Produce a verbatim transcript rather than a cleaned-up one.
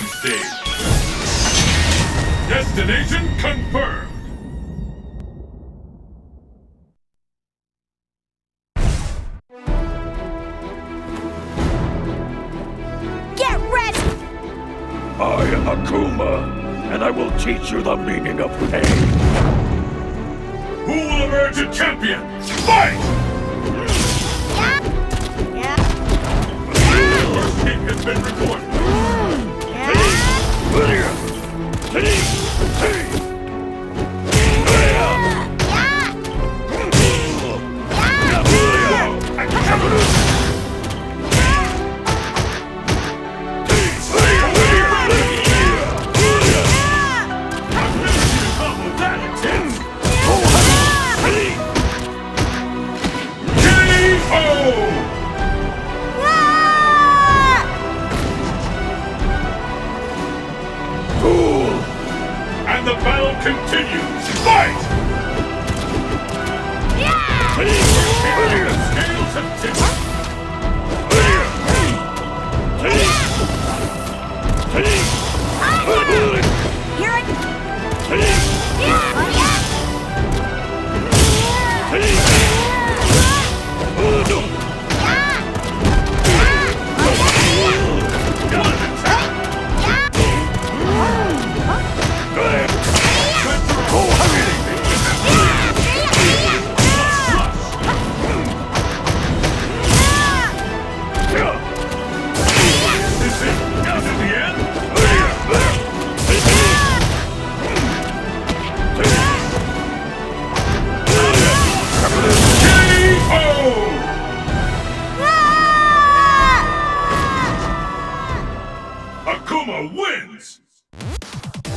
stage. Destination confirmed. Get ready! I am Akuma, and I will teach you the meaning of pain. Who will emerge a champion? Fight! Yeah. First hit has been recorded. And the battle continues! Fight! Yeah! The scales have tipped. Here it... Yeah! Akuma wins!